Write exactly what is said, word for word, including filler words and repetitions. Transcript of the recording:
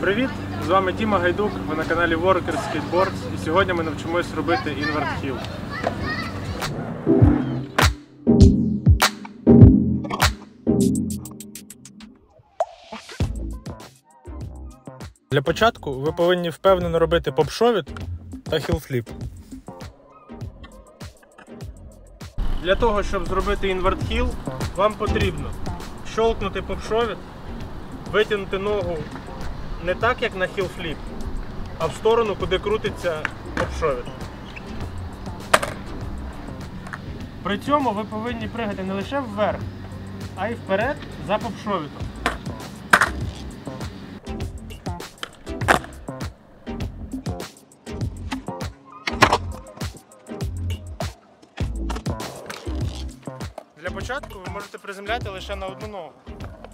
Привіт! З вами Діма Гайдук, ви на каналі Workers Skateboards, і сьогодні ми навчимось робити інверт хіл. Для початку ви повинні впевнено робити поп-шовіт та хіл-фліп. Для того, щоб зробити інверт хіл, вам потрібно щолкнути поп-шовіт, витягнути ногу не так, як на хіл-фліп, а в сторону, куди крутиться поп-шовіт. При цьому ви повинні пригати не лише вверх, а й вперед за поп-шовітом. Для початку ви можете приземляти лише на одну ногу.